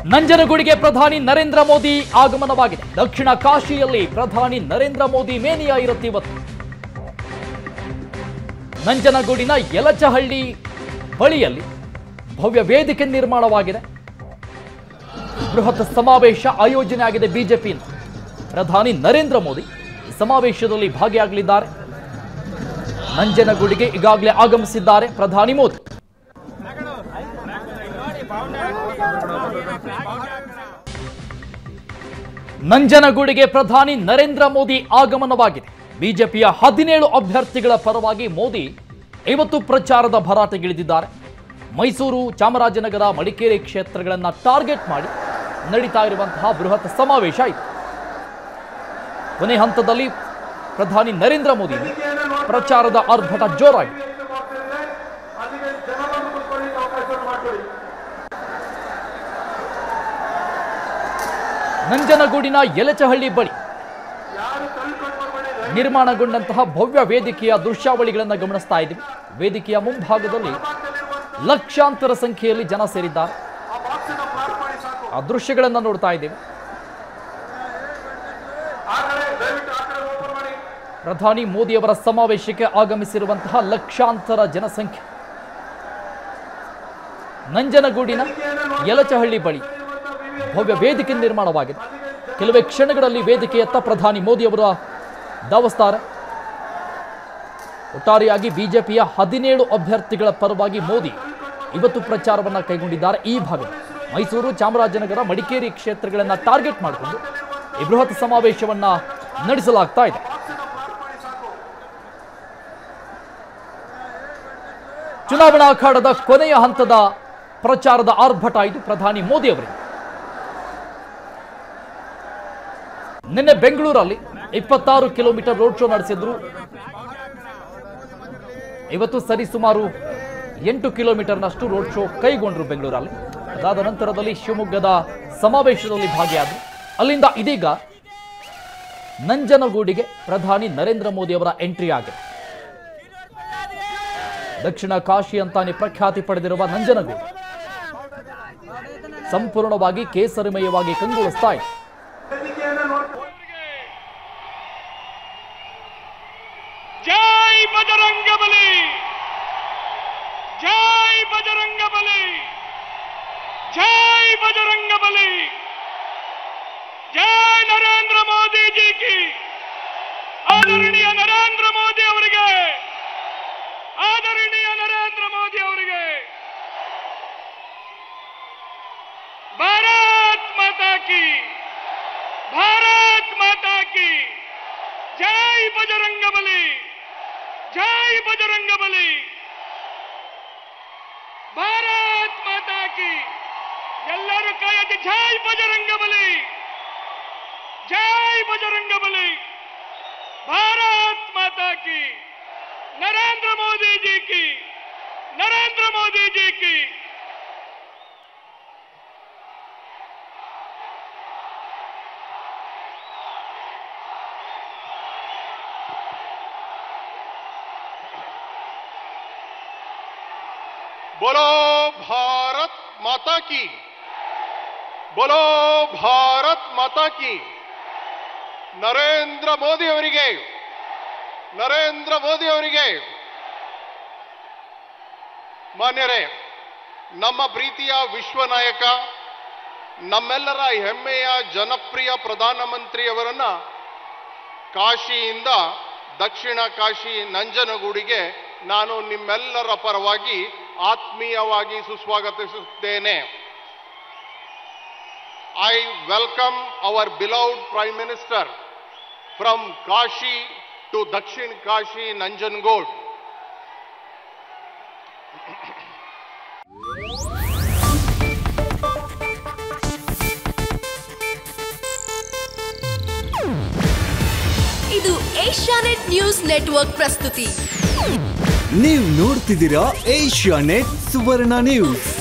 ನಂಜನಗೂಡಿಗೆ ಪ್ರಧಾನಿ ನರೇಂದ್ರ ಮೋದಿ ಆಗಮನವಾಗಿದೆ. ದಕ್ಷಿಣ ಕಾಶಿಯಲ್ಲಿ ಪ್ರಧಾನಿ ನರೇಂದ್ರ ಮೋದಿ ಮೇನಿಯಾ ಇರುತ್ತೆ ಇವತ್ತು. ನಂಜನಗೂಡಿನ ಯಲಚಹಳ್ಳಿ ಬಳಿಯಲ್ಲಿ ಭವ್ಯ ವೇದಿಕೆ ನಿರ್ಮಾಣವಾಗಿದೆ. ಬೃಹತ್ ಸಮಾವೇಶ ಆಯೋಜನೆ ಆಗಿದೆ ಬಿಜೆಪಿಯಿಂದ. ಪ್ರಧಾನಿ ನರೇಂದ್ರ ಮೋದಿ ಈ ಸಮಾವೇಶದಲ್ಲಿ ಭಾಗಿಯಾಗಲಿದ್ದಾರೆ. ನಂಜನಗೂಡಿಗೆ ಈಗಾಗಲೇ ಆಗಮಿಸಿದ್ದಾರೆ ಪ್ರಧಾನಿ ಮೋದಿ. ನಂಜನಗೂಡಿಗೆ ಪ್ರಧಾನಿ ನರೇಂದ್ರ ಮೋದಿ ಆಗಮನವಾಗಿದೆ. ಬಿಜೆಪಿಯ 17 ಅಭ್ಯರ್ಥಿಗಳ ಪರವಾಗಿ ಮೋದಿ ಇವತ್ತು ಪ್ರಚಾರದ ಭರಾಟೆಗಿಳಿದಿದ್ದಾರೆ. ಮೈಸೂರು, ಚಾಮರಾಜನಗರ, ಮಡಿಕೇರಿ ಕ್ಷೇತ್ರಗಳನ್ನು ಟಾರ್ಗೆಟ್ ಮಾಡಿ ನಡೀತಾ ಇರುವಂತಹ ಬೃಹತ್ ಸಮಾವೇಶ ಇದು. ಕೊನೆ ಹಂತದಲ್ಲಿ ಪ್ರಧಾನಿ ನರೇಂದ್ರ ಮೋದಿ ಪ್ರಚಾರದ ಆರ್ಭಟ ಜೋರಾಗಿದೆ. ನಂಜನಗೂಡಿನ ಯಲಚಹಳ್ಳಿ ಬಳಿ ನಿರ್ಮಾಣಗೊಂಡಂತಹ ಭವ್ಯ ವೇದಿಕೆಯ ದೃಶ್ಯಾವಳಿಗಳನ್ನು ಗಮನಿಸ್ತಾ ಇದ್ದೀವಿ. ವೇದಿಕೆಯ ಮುಂಭಾಗದಲ್ಲಿ ಲಕ್ಷಾಂತರ ಸಂಖ್ಯೆಯಲ್ಲಿ ಜನ ಸೇರಿದ್ದಾರೆ. ಆ ದೃಶ್ಯಗಳನ್ನು ನೋಡ್ತಾ ಇದ್ದೀವಿ. ಪ್ರಧಾನಿ ಮೋದಿಯವರ ಸಮಾವೇಶಕ್ಕೆ ಆಗಮಿಸಿರುವಂತಹ ಲಕ್ಷಾಂತರ ಜನಸಂಖ್ಯೆ. ನಂಜನಗೂಡಿನ ಯಲಚಹಳ್ಳಿ ಬಳಿ ಭವ್ಯ ವೇದಿಕೆ ನಿರ್ಮಾಣವಾಗಿದೆ. ಕೆಲವೇ ಕ್ಷಣಗಳಲ್ಲಿ ವೇದಿಕೆಯತ್ತ ಪ್ರಧಾನಿ ಮೋದಿಯವರ ಧಾವಿಸ್ತಾರೆ. ಒಟ್ಟಾರೆಯಾಗಿ ಬಿಜೆಪಿಯ 17 ಅಭ್ಯರ್ಥಿಗಳ ಪರವಾಗಿ ಮೋದಿ ಇವತ್ತು ಪ್ರಚಾರವನ್ನು ಕೈಗೊಂಡಿದ್ದಾರೆ. ಈ ಭಾಗದಲ್ಲಿ ಮೈಸೂರು, ಚಾಮರಾಜನಗರ, ಮಡಿಕೇರಿ ಕ್ಷೇತ್ರಗಳನ್ನು ಟಾರ್ಗೆಟ್ ಮಾಡಿಕೊಂಡು ಈ ಬೃಹತ್ ಸಮಾವೇಶವನ್ನು ನಡೆಸಲಾಗ್ತಾ ಇದೆ. ಚುನಾವಣಾ ಅಖಾಡದ ಕೊನೆಯ ಹಂತದ ಪ್ರಚಾರದ ಆರ್ಭಟ ಇದು ಪ್ರಧಾನಿ ಮೋದಿ ಅವರಿಗೆ. ನಿನ್ನೆ ಬೆಂಗಳೂರಲ್ಲಿ 26 ಕಿಲೋಮೀಟರ್ ರೋಡ್ ಶೋ ನಡೆಸಿದ್ರು. ಇವತ್ತು ಸರಿಸುಮಾರು 8 ಕಿಲೋಮೀಟರ್ನಷ್ಟು ರೋಡ್ ಶೋ ಕೈಗೊಂಡರು ಬೆಂಗಳೂರಲ್ಲಿ. ಅದಾದ ನಂತರದಲ್ಲಿ ಶಿವಮೊಗ್ಗದ ಸಮಾವೇಶದಲ್ಲಿ ಭಾಗಿಯಾದರು. ಅಲ್ಲಿಂದ ಇದೀಗ ನಂಜನಗೂಡಿಗೆ ಪ್ರಧಾನಿ ನರೇಂದ್ರ ಮೋದಿ ಅವರ ಎಂಟ್ರಿ ಆಗಿದೆ. ದಕ್ಷಿಣ ಕಾಶಿ ಅಂತಾನೆ ಪ್ರಖ್ಯಾತಿ ಪಡೆದಿರುವ ನಂಜನಗೂಡು ಸಂಪೂರ್ಣವಾಗಿ ಕೇಸರಿಮಯವಾಗಿ ಕಂಗೊಳಿಸ್ತಾ ಇದೆ. जय बजरंग बली, जय बजरंग बली, जय बजरंग बली, जय नरेंद्र मोदी जी की, आदरणीय नरेंद्र मोदी ಅವರಿಗೆ, आदरणीय नरेंद्र मोदी ಅವರಿಗೆ, भारत माता की, भारत माता की, जय बजरंग बली, जय बजरंग बली, भारत माता की, ಎಲ್ಲರೂ ಕೈ ಎತ್ತಿ जय बजरंग बली, जय बजरंग बली, भारत माता की, नरेंद्र मोदी जी की, नरेंद्र मोदी जी की। बोलो भारत माता की, बोलो भारत माता की। ನರೇಂದ್ರ ಮೋದಿ ಅವರಿಗೆ, ನರೇಂದ್ರ ಮೋದಿ ಅವರಿಗೆ. ಮಾನ್ಯರೇ, ನಮ್ಮ ಪ್ರೀತಿಯ ವಿಶ್ವ ನಾಯಕ, ನಮ್ಮೆಲ್ಲರ ಹೆಮ್ಮೆಯ ಜನಪ್ರಿಯ ಪ್ರಧಾನಮಂತ್ರಿಯವರನ್ನ ಕಾಶಿಯಿಂದ ದಕ್ಷಿಣ ಕಾಶಿ ನಂಜನಗೂಡಿಗೆ ನಾನು ನಿಮ್ಮೆಲ್ಲರ ಪರವಾಗಿ ಆತ್ಮೀಯವಾಗಿ ಸುಸ್ವಾಗತಿಸುತ್ತೇನೆ. I welcome our beloved Prime Minister from Kashi to Dakshin Kashi Nanjangud. ಇದು ಏಷ್ಯಾನೆಟ್ ನ್ಯೂಸ್ ನೆಟ್ವರ್ಕ್ ಪ್ರಸ್ತುತಿ. ನೀವು ನೋಡ್ತಿದ್ದೀರಾ ಏಷ್ಯಾನೆಟ್ ಸುವರ್ಣ ನ್ಯೂಸ್.